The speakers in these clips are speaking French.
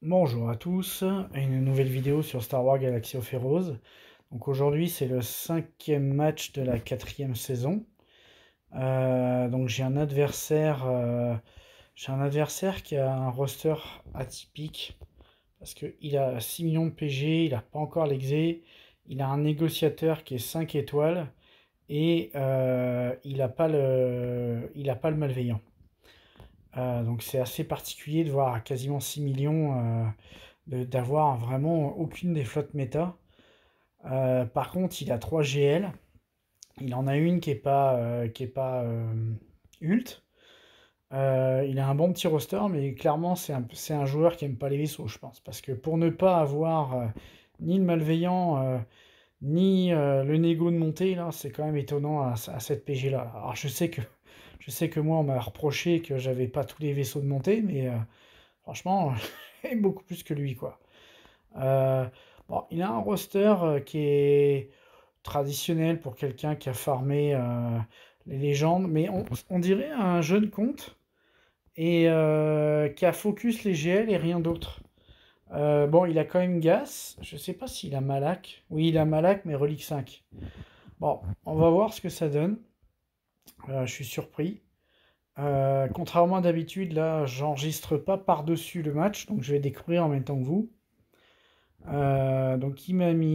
Bonjour à tous, une nouvelle vidéo sur Star Wars Galaxy of Heroes. Donc aujourd'hui c'est le 5e match de la 4e saison. Donc j'ai un adversaire qui a un roster atypique parce qu'il a 6 millions de PG, il n'a pas encore l'exé, il a un négociateur qui est 5 étoiles et il a pas le malveillant. Donc c'est assez particulier de voir à quasiment 6 millions d'avoir vraiment aucune des flottes méta. Par contre, il a 3 GL. Il en a une qui est pas ult. Il a un bon petit roster, mais clairement, c'est un joueur qui aime pas les vaisseaux, je pense. Parce que pour ne pas avoir ni le malveillant, ni le négo de montée, là, c'est quand même étonnant à cette PG-là. Alors, je sais que moi, on m'a reproché que j'avais pas tous les vaisseaux de montée, mais franchement, j'ai beaucoup plus que lui, quoi. Euh, bon, il a un roster qui est traditionnel pour quelqu'un qui a farmé les légendes, mais on dirait un jeune compte et qui a focus les GL et rien d'autre. Bon, il a quand même Gas. Je sais pas s'il a Malak. Oui, il a Malak, mais Relique 5. Bon, on va voir ce que ça donne. Je suis surpris. Contrairement à d'habitude, là, j'enregistre pas par-dessus le match, donc je vais découvrir en même temps que vous. Donc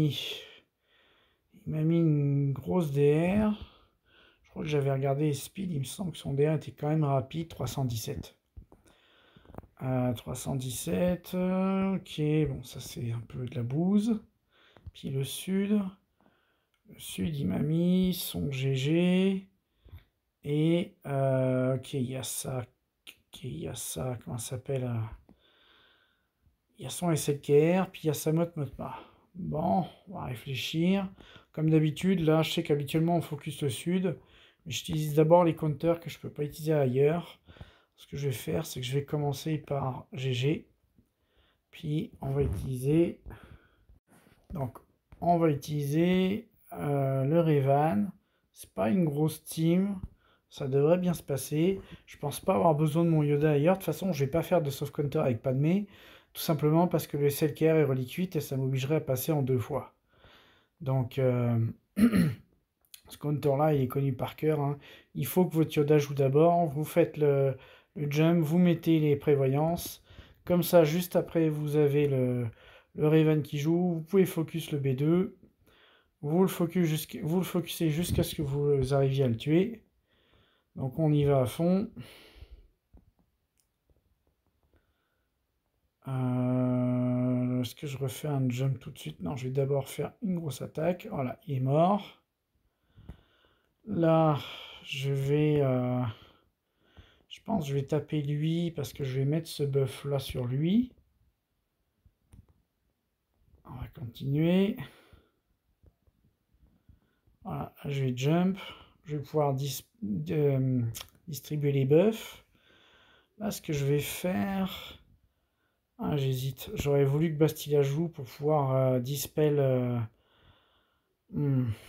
il m'a mis une grosse DR. Je crois que j'avais regardé Speed, il me semble que son DR était quand même rapide, 317. 317, ok, bon ça c'est un peu de la bouse. Puis le sud il m'a mis son GG. Et ok, il y a ça, ok, il y a ça, comment ça s'appelle il y a son SLKR, puis il y a sa Motma. Bon, on va réfléchir. Comme d'habitude, là, je sais qu'habituellement on focus le sud, mais j'utilise d'abord les counters que je ne peux pas utiliser ailleurs. Ce que je vais faire, c'est que je vais commencer par GG, puis on va utiliser. Donc, on va utiliser le Revan. C'est pas une grosse team. Ça devrait bien se passer. Je pense pas avoir besoin de mon Yoda ailleurs. De toute façon, je vais pas faire de soft counter avec Padmé. Tout simplement parce que le SLKR est relique 8 et ça m'obligerait à passer en 2 fois. Donc, ce counter-là, il est connu par cœur, hein. Il faut que votre Yoda joue d'abord. Vous faites le jump, vous mettez les prévoyances. Comme ça, juste après, vous avez le Raven qui joue. Vous pouvez focus le B2. Vous le focusez jusqu'à ce que vous arriviez à le tuer. Donc on y va à fond. Est-ce que je refais un jump tout de suite? Non, je vais d'abord faire une grosse attaque. Voilà, il est mort. Là, je pense que je vais taper lui parce que je vais mettre ce buff là sur lui. On va continuer. Voilà, je vais jump. Je vais pouvoir distribuer les buffs. Là, ce que je vais faire... Ah, j'hésite. J'aurais voulu que Bastilla joue pour pouvoir dispel... hmm.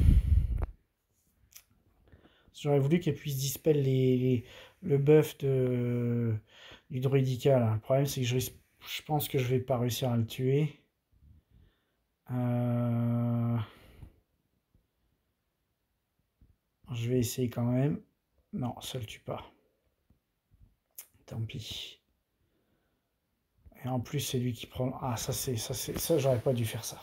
J'aurais voulu qu'elle puisse dispel le buff du druidica, là. Le problème, c'est que je pense que je vais pas réussir à le tuer. Je vais essayer quand même. Non, ça le tue pas. Tant pis. Et en plus, c'est lui qui prend... Ah, ça, j'aurais pas dû faire ça.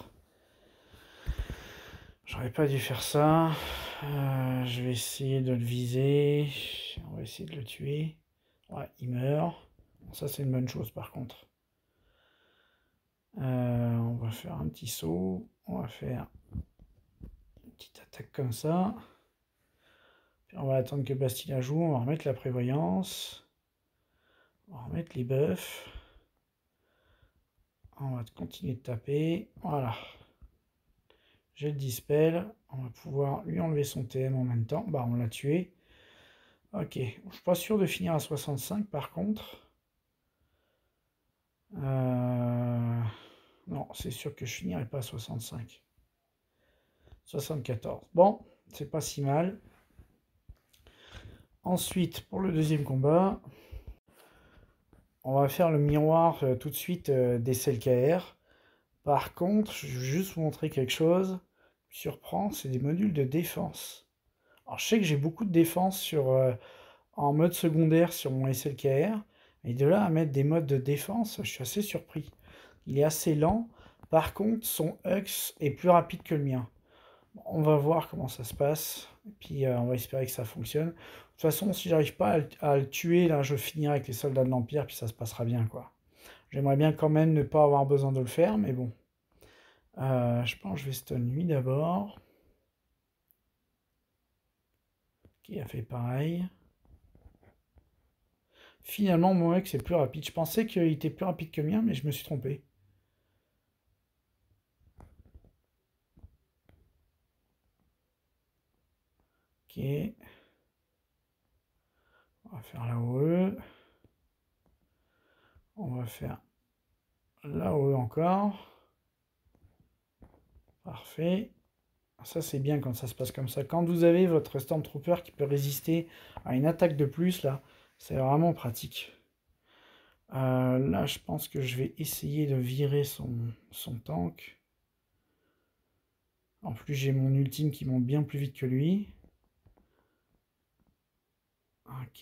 J'aurais pas dû faire ça. Je vais essayer de le viser. On va essayer de le tuer. Ouais, il meurt. Ça, c'est une bonne chose, par contre. On va faire un petit saut. On va faire une petite attaque comme ça. Puis on va attendre que Bastilla joue. On va remettre la prévoyance. On va remettre les buffs. On va continuer de taper. Voilà. J'ai le dispel. On va pouvoir lui enlever son TM en même temps. Bah, on l'a tué. Ok. Je suis pas sûr de finir à 65 par contre. Non, c'est sûr que je finirai pas à 65. 74. Bon, c'est pas si mal. Ensuite, pour le deuxième combat, on va faire le miroir tout de suite des CLKR. Par contre, je vais juste vous montrer quelque chose qui surprend, c'est des modules de défense. Alors je sais que j'ai beaucoup de défense en mode secondaire sur mon SLKR, et de là à mettre des modes de défense, je suis assez surpris. Il est assez lent, par contre son Hux est plus rapide que le mien. Bon, on va voir comment ça se passe, et puis on va espérer que ça fonctionne. De toute façon, si j'arrive pas à le tuer, là je finirai avec les soldats de l'Empire, puis ça se passera bien, quoi. J'aimerais bien quand même ne pas avoir besoin de le faire, mais bon. Je pense que je vais stun lui d'abord. Qui a fait pareil. Finalement, mon mec, c'est plus rapide. Je pensais qu'il était plus rapide que le mien, mais je me suis trompé. Ok. On va faire la OE. On va faire la OE encore. Parfait. Ça, c'est bien quand ça se passe comme ça. Quand vous avez votre Stormtrooper qui peut résister à une attaque de plus, là, c'est vraiment pratique. Là, je pense que je vais essayer de virer son tank. En plus, j'ai mon ultime qui monte bien plus vite que lui. Ok.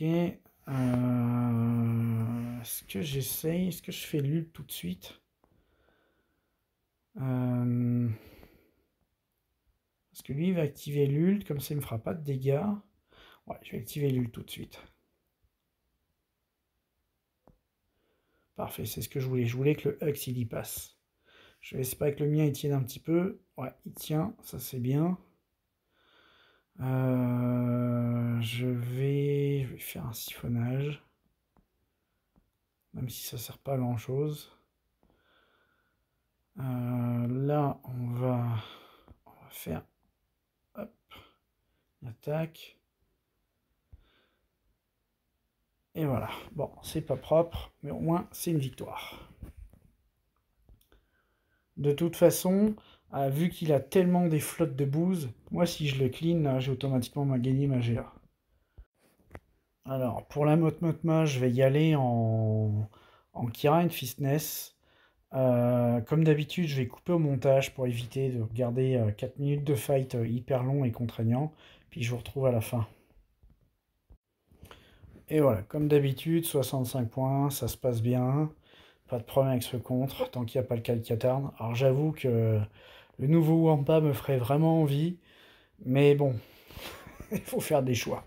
Est-ce que j'essaye? Est-ce que je fais l'ult tout de suite? Parce que lui, il va activer l'ult. Comme ça, il ne me fera pas de dégâts. Ouais, je vais activer l'ult tout de suite. Parfait, c'est ce que je voulais. Je voulais que le Hux, il y passe. Je vais espérer que le mien, il tienne un petit peu. Ouais, il tient. Ça, c'est bien. Je vais faire un siphonnage. Même si ça sert pas à grand chose. Là, on va faire hop, une attaque. Et voilà. Bon, c'est pas propre, mais au moins, c'est une victoire. De toute façon, vu qu'il a tellement des flottes de bouse, moi, si je le clean, j'ai automatiquement gagné ma GA. Alors, pour la Motma, je vais y aller en Kira and Fitness. Comme d'habitude, je vais couper au montage pour éviter de regarder 4 minutes de fight hyper long et contraignant. Puis je vous retrouve à la fin. Et voilà, comme d'habitude, 65 points, ça se passe bien. Pas de problème avec ce contre, tant qu'il n'y a pas le Calcatarn. Alors j'avoue que le nouveau Wampa me ferait vraiment envie. Mais bon, il faut faire des choix.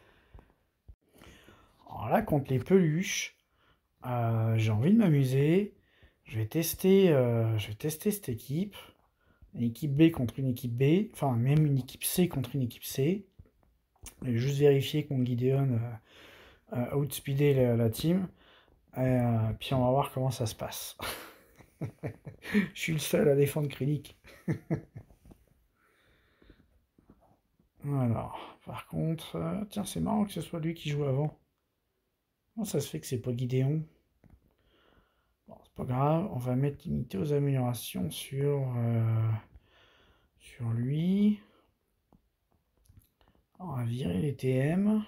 Alors là, contre les peluches, j'ai envie de m'amuser. Je vais tester cette équipe. Une équipe B contre une équipe B. Enfin, même une équipe C contre une équipe C. Je vais juste vérifier que mon Gideon a outspeedé la team. Puis on va voir comment ça se passe. Je suis le seul à défendre Krennic. Alors, par contre, tiens, c'est marrant que ce soit lui qui joue avant. Comment ça se fait que c'est pas Gideon? Bon, c'est pas grave, on va mettre limité aux améliorations sur lui. On va virer les TM.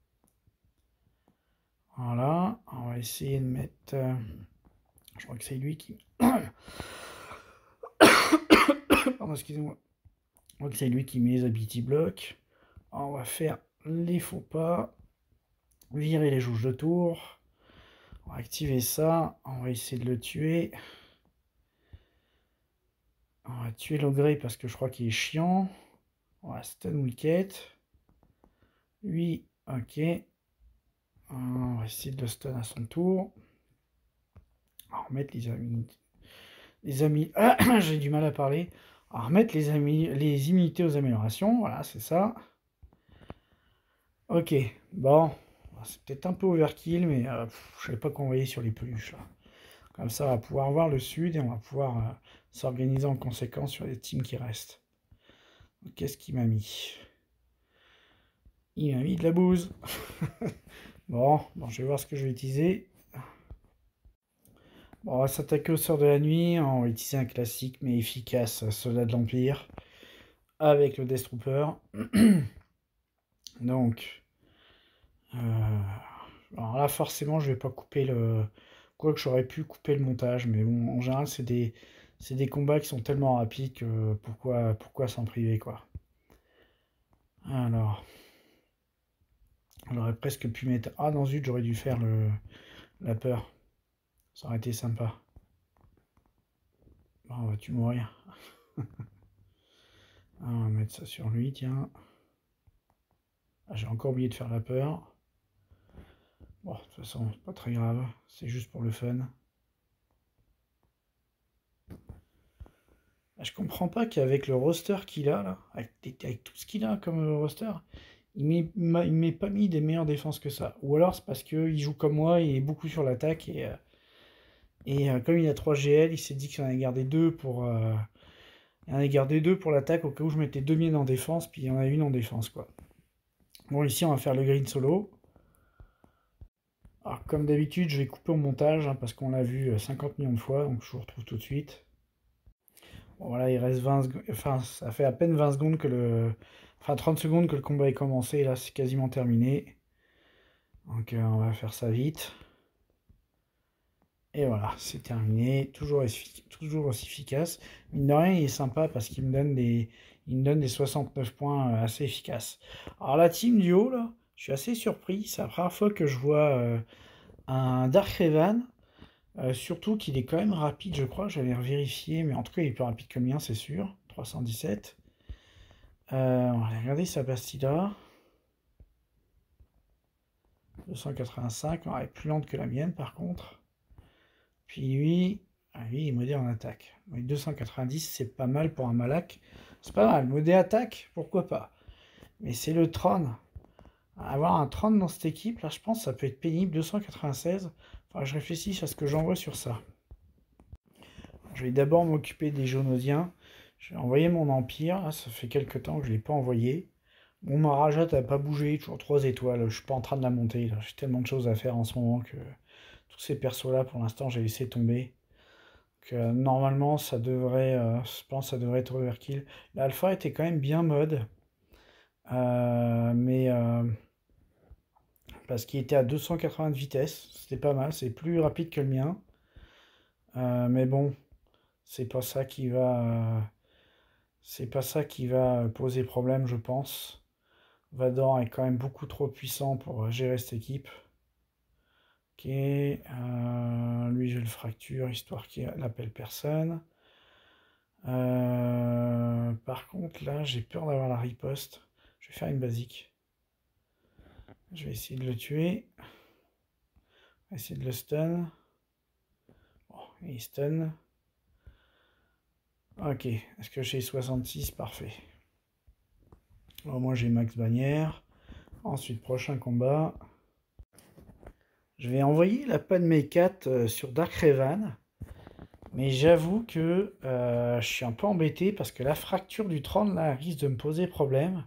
Voilà, on va essayer de mettre... je crois que c'est lui qui... Pardon, excusez-moi. Je crois que c'est lui qui met les ability blocks. On va faire les faux pas. Virer les jauges de tour. On va activer ça. On va essayer de le tuer. On va tuer l'ogré parce que je crois qu'il est chiant. On va stun wicket. Lui, ok. On va essayer de le stun à son tour. On va remettre les amis. Les amis. J'ai du mal à parler. On va remettre les immunités aux améliorations. Voilà, c'est ça. Ok. Bon. C'est peut-être un peu overkill, mais je ne savais pas qu'on voyait sur les peluches là. Comme ça, on va pouvoir voir le sud et on va pouvoir s'organiser en conséquence sur les teams qui restent. Qu'est-ce qu'il m'a mis? Il m'a mis de la bouse. Bon, je vais voir ce que je vais utiliser. Bon, on va s'attaquer au sort de la nuit. On va utiliser un classique mais efficace soldat de l'Empire avec le Death Trooper. Donc, Alors là, forcément, je vais pas couper le... Quoique j'aurais pu couper le montage, mais bon, en général, c'est des combats qui sont tellement rapides que pourquoi s'en priver, quoi. Alors, j'aurais presque pu mettre... Ah non, zut, j'aurais dû faire la peur. Ça aurait été sympa. Bon, vas-tu mourir? Ah, on va mettre ça sur lui, tiens. Ah, j'ai encore oublié de faire la peur. Bon, de toute façon, c'est pas très grave. C'est juste pour le fun. Ah, je comprends pas qu'avec le roster qu'il a, là, avec tout ce qu'il a comme roster, il m'est pas mis des meilleures défenses que ça. Ou alors c'est parce qu'il joue comme moi, il est beaucoup sur l'attaque, et comme il a 3 GL, il s'est dit qu'il en avait gardé 2 pour... il en avait gardé 2 pour l'attaque, au cas où je mettais 2 miennes en défense, puis il y en a une en défense, quoi. Bon, ici, on va faire le green solo. Alors, comme d'habitude, je vais couper au montage, hein, parce qu'on l'a vu 50 millions de fois, donc je vous retrouve tout de suite. Bon, voilà, il reste 20 secondes, enfin, ça fait à peine 20 secondes que le... Enfin, 30 secondes que le combat est commencé, et là, c'est quasiment terminé. Donc, on va faire ça vite. Et voilà, c'est terminé. Toujours aussi efficace. Mine de rien, il est sympa parce qu'il il me donne des 69 points assez efficaces. Alors, la team du haut, là, je suis assez surpris. C'est la première fois que je vois un Dark Revan. Surtout qu'il est quand même rapide, je crois. J'avais vérifié, mais en tout cas, il est plus rapide que le mien, c'est sûr. 317. On va aller regarder sa Bastila. 285. Elle est plus lente que la mienne, par contre. Puis lui, lui, il est modé en attaque. Oui, 290, c'est pas mal pour un Malak. C'est pas mal. Modé attaque, pourquoi pas. Mais c'est le Tron. Avoir un Tron dans cette équipe, là, je pense que ça peut être pénible. 296. Enfin, je réfléchis à ce que j'envoie sur ça. Je vais d'abord m'occuper des Jonosiens. Je vais envoyer mon Empire. Là, ça fait quelques temps que je ne l'ai pas envoyé. Mon Maharaja n'a pas bougé, toujours 3 étoiles. Je suis pas en train de la monter. J'ai tellement de choses à faire en ce moment que tous ces persos-là, pour l'instant, j'ai laissé tomber. Donc, normalement, ça devrait, je pense, que ça devrait être overkill. L'alpha était quand même bien mode, mais parce qu'il était à 280 de vitesse, c'était pas mal. C'est plus rapide que le mien, mais bon, c'est pas ça qui va, c'est pas ça qui va poser problème, je pense. Vador est quand même beaucoup trop puissant pour gérer cette équipe. Ok, lui je le fracture histoire qu'il n'appelle personne. Par contre, là, j'ai peur d'avoir la riposte. Je vais faire une basique. Je vais essayer de le tuer. On va essayer de le stun. Bon, il stun. Ok, est-ce que j'ai 66? Parfait. Au moins, j'ai max bannière. Ensuite, prochain combat. Je vais envoyer la Padmé 4 sur Dark Revan. Mais j'avoue que je suis un peu embêté parce que la fracture du trône là risque de me poser problème.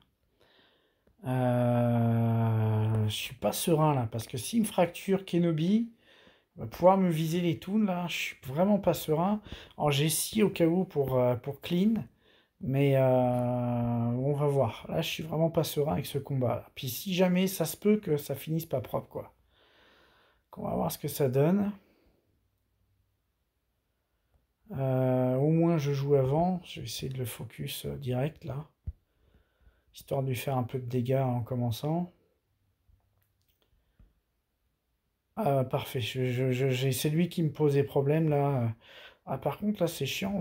Je suis pas serein là parce que s'il me fracture Kenobi, il va pouvoir me viser les toons là. Je suis vraiment pas serein. Alors j'ai si au cas où pour clean, mais on va voir. Là, je suis vraiment pas serein avec ce combat là. Puis si jamais ça se peut que ça finisse pas propre quoi. Donc, on va voir ce que ça donne. Au moins je joue avant. Je vais essayer de le focus direct là. Histoire de lui faire un peu de dégâts en commençant. Ah, parfait. C'est lui qui me posait problème là. Ah, par contre, là, c'est chiant.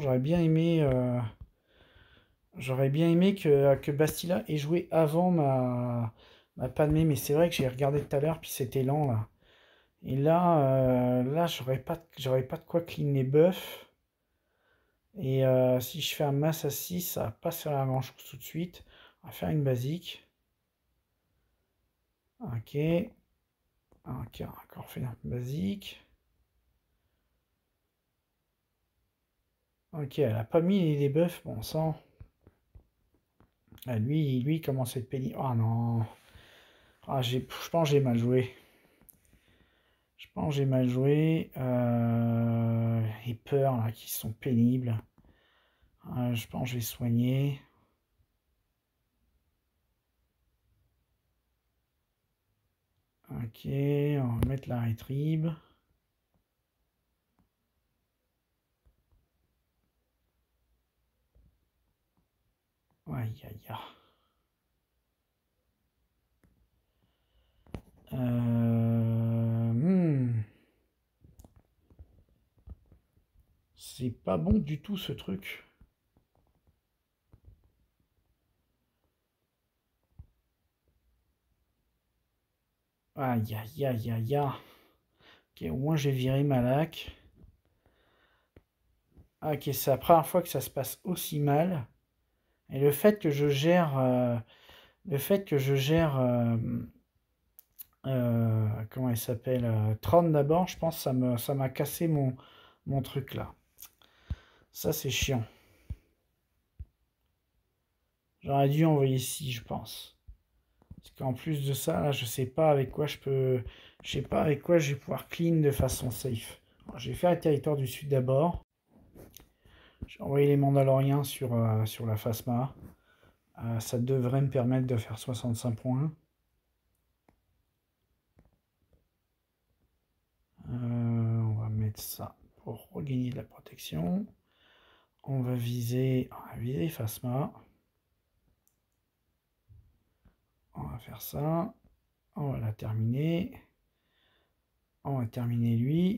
J'aurais bien aimé que Bastila ait joué avant ma Padmé, mais c'est vrai que j'ai regardé tout à l'heure, puis c'était lent là. Et là, j'aurais pas de quoi clean les buffs. Et si je fais un masse à 6, ça va pas se faire la grand chose tout de suite. On va faire une basique. Ok. Ok, on a encore fait un basique. Ok, elle a pas mis les buffs, bon sang. Ah, lui, il commence à être pénible. Ah non. Ah, je pense que j'ai mal joué. Je pense que j'ai mal joué. Les peurs là qui sont pénibles. Je pense que je vais soigner. Ok, on va mettre la rétrib. Aïe, aïe, aïe. C'est pas bon du tout ce truc. Aïe, aïe, aïe, aïe, aïe. Ok, au moins j'ai viré ma laque. Ok, c'est la première fois que ça se passe aussi mal. Et le fait que je gère... comment il s'appelle, Tron d'abord, je pense que ça m'a cassé mon truc là. Ça c'est chiant. J'aurais dû envoyer ici, je pense. Parce qu'en plus de ça, là, je sais pas avec quoi je peux. Je sais pas avec quoi je vais pouvoir clean de façon safe. Alors, je vais faire le territoire du sud d'abord. Je vais envoyer les Mandaloriens sur la Phasma. Ça devrait me permettre de faire 65 points. On va mettre ça pour regagner de la protection. On va viser Phasma. On va faire ça. On va la terminer. On va terminer lui.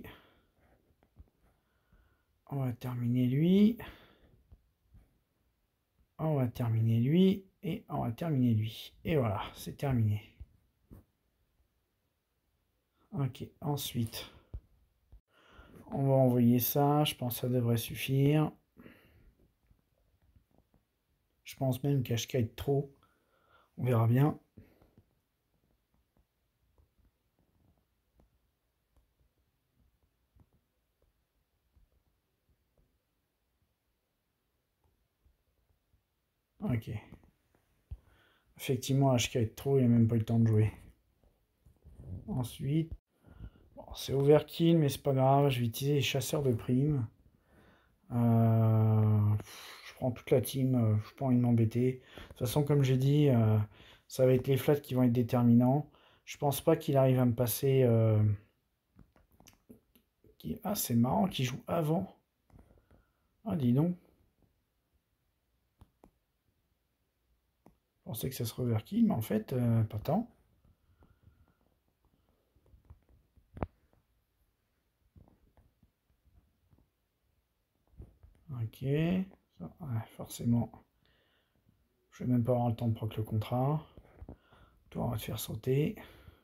On va terminer lui. On va terminer lui. Et on va terminer lui. Et voilà, c'est terminé. Ok, ensuite, on va envoyer ça. Je pense que ça devrait suffire. Je pense même qu'HK trop. On verra bien. Ok. Effectivement, HK trop, il n'a même pas eu le temps de jouer. Ensuite, bon, c'est overkill, mais c'est pas grave. Je vais utiliser les chasseurs de primes. Je prends toute la team. Je n'ai pas envie de m'embêter. De toute façon, comme j'ai dit, ça va être les flats qui vont être déterminants. Je pense pas qu'il arrive à me passer. Ah, c'est marrant qu'il joue avant. Ah, dis donc. Je pensais que ça serait overkill, mais en fait, pas tant. Ok. Ça, ouais, forcément. Je vais même pas avoir le temps de proc le contrat. Toi, on va te faire sauter.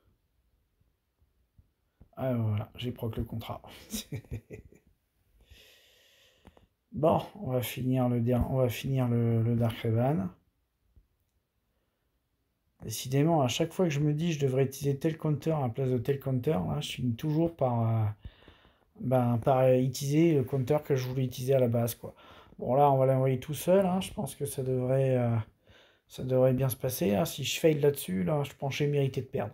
Ah, voilà, j'ai proc le contrat. Bon, on va finir le Dark Revan. Décidément, à chaque fois que je me dis je devrais utiliser tel counter à la place de tel counter, là, je finis toujours par utiliser le counter que je voulais utiliser à la base, quoi. Bon, là, on va l'envoyer tout seul, hein. Je pense que ça devrait bien se passer, hein. Si je fail là-dessus, là, je pense que j'ai mérité de perdre.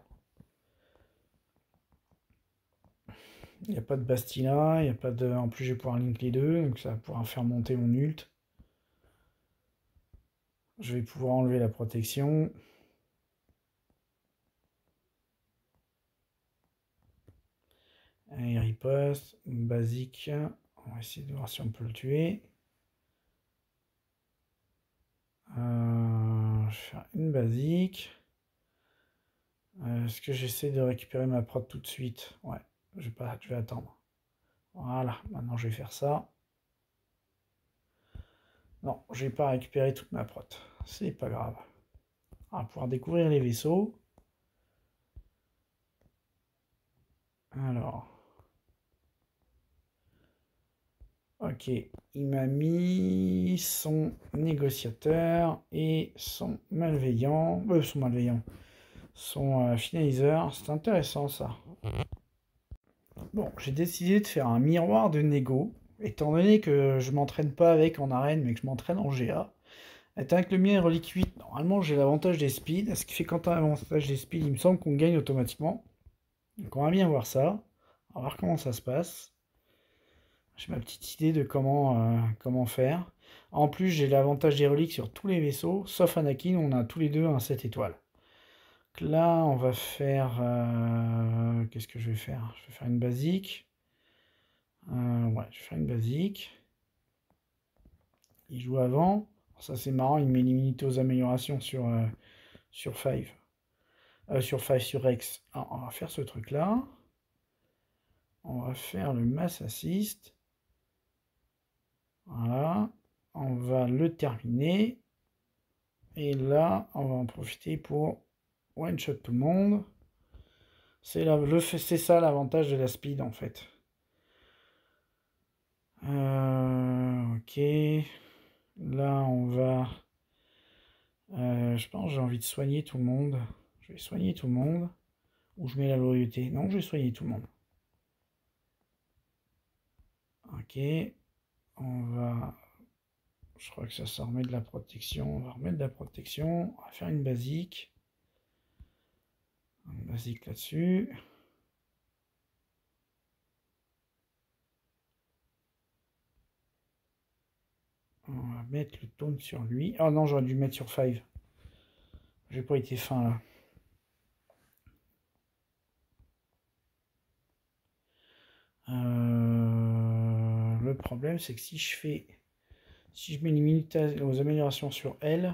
Il n'y a pas de Bastila, il n'y a pas de... En plus, je vais pouvoir link les deux, donc ça va pouvoir faire monter mon ult. Je vais pouvoir enlever la protection. Allez, riposte, basique. On va essayer de voir si on peut le tuer. Je vais faire une basique. Est-ce que j'essaie de récupérer ma prod tout de suite? Ouais, je vais attendre. Voilà, maintenant je vais faire ça. Non, je vais pas récupérer toute ma prod. C'est pas grave. On va pouvoir découvrir les vaisseaux. Alors. Ok, il m'a mis son négociateur et son malveillant. Son finaliseur. C'est intéressant ça. Bon, j'ai décidé de faire un miroir de négo. Étant donné que je m'entraîne pas avec en arène, mais que je m'entraîne en GA. Étant avec le mien est relique 8, normalement j'ai l'avantage des speeds. Ce qui fait que quand on a l'avantage des speeds, il me semble qu'on gagne automatiquement. Donc on va bien voir ça. On va voir comment ça se passe. J'ai ma petite idée de comment faire. En plus, j'ai l'avantage des reliques sur tous les vaisseaux, sauf Anakin, on a tous les deux un 7 étoiles. là, on va faire... qu'est-ce que je vais faire? Je vais faire une basique. Ouais, je vais faire une basique. Il joue avant. Ça, c'est marrant, il met limité aux améliorations sur 5. Sur 5, sur Rex. Alors, on va faire ce truc-là. On va faire le Mass Assist. Voilà. On va le terminer. Et là, on va en profiter pour one-shot tout le monde. C'est ça l'avantage de la speed, en fait. Ok. Là, on va... je pense que j'ai envie de soigner tout le monde. Je vais soigner tout le monde. Ou je mets la loyauté. Non, je vais soigner tout le monde. Ok. On va... Je crois que ça remet de la protection. On va remettre de la protection. On va faire une basique. Une basique là-dessus. On va mettre le taunt sur lui. Oh non, j'aurais dû le mettre sur 5. J'ai pas été fin là. Le problème, c'est que si je mets une minute aux améliorations sur elle,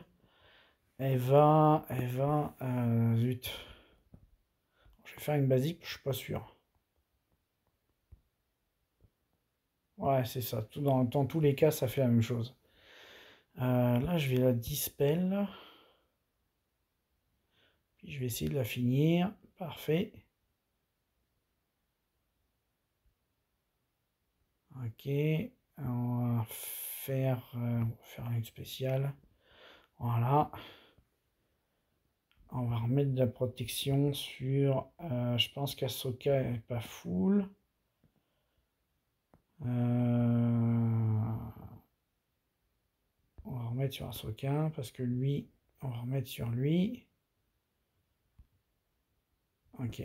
zut. Je vais faire une basique, je suis pas sûr. Ouais, c'est ça. Dans tous les cas, ça fait la même chose. Là, je vais la dispel. Puis je vais essayer de la finir. Parfait. Ok. On va faire une spéciale. Voilà. On va remettre de la protection sur... je pense qu'Asoka n'est pas full. On va remettre sur Asoka parce que lui, on va remettre sur lui. Ok.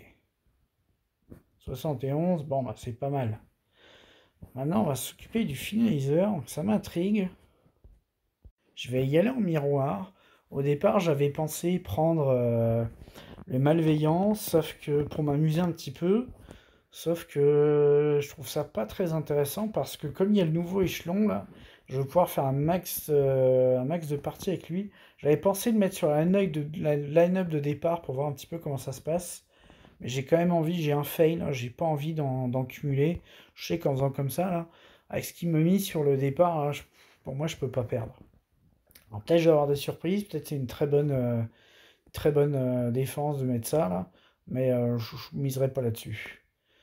71, bon bah c'est pas mal. Maintenant on va s'occuper du finalizer, donc ça m'intrigue. Je vais y aller en miroir. Au départ j'avais pensé prendre le malveillant, sauf que pour m'amuser un petit peu, sauf que je trouve ça pas très intéressant parce que comme il y a le nouveau échelon là, je vais pouvoir faire un max de parties avec lui. J'avais pensé le mettre sur la line-up de départ pour voir un petit peu comment ça se passe. Mais j'ai quand même envie, j'ai un fail, j'ai pas envie d'en cumuler. Je sais qu'en faisant comme ça, là, avec ce qu'il me met sur le départ, là, pour moi, je peux pas perdre. Alors peut-être je vais avoir des surprises, peut-être c'est une très bonne défense de mettre ça, là, mais je miserai pas là-dessus.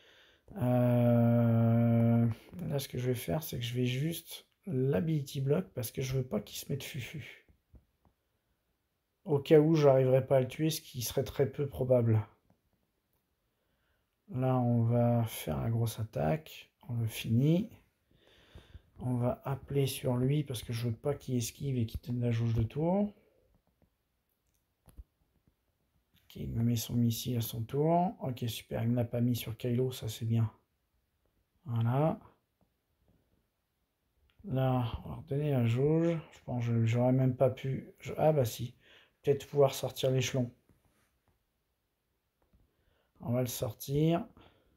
Là, ce que je vais faire, c'est que je vais juste l'ability block parce que je veux pas qu'il se mette fufu. Au cas où j'arriverai pas à le tuer, ce qui serait très peu probable. Là, on va faire la grosse attaque. On le finit. On va appeler sur lui parce que je veux pas qu'il esquive et qu'il tienne la jauge de tour. Ok, il me met son missile à son tour. Ok, super. Il ne l'a pas mis sur Kylo, ça c'est bien. Voilà. Là, on va redonner la jauge. Je pense que j'aurais même pas pu... Ah bah si. Peut-être pouvoir sortir l'échelon. On va le sortir.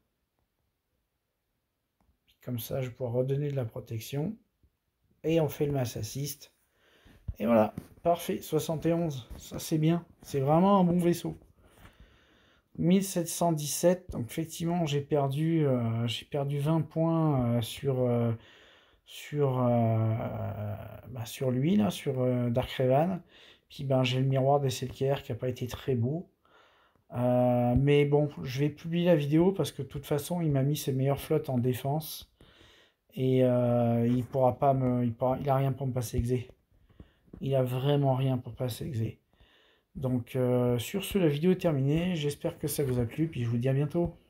Comme ça, je vais pouvoir redonner de la protection. Et on fait le mass assist. Et voilà, parfait, 71. Ça, c'est bien. C'est vraiment un bon vaisseau. 1717. Donc, effectivement, j'ai perdu 20 points sur lui, là, sur Dark Revan. Puis, ben, j'ai le miroir des Selker qui n'a pas été très beau. Mais bon, je vais publier la vidéo parce que de toute façon, il m'a mis ses meilleures flottes en défense. Et il pourra pas il a rien pour me passer exé. Il a vraiment rien pour passer exé. Donc sur ce, la vidéo est terminée. J'espère que ça vous a plu. Puis je vous dis à bientôt.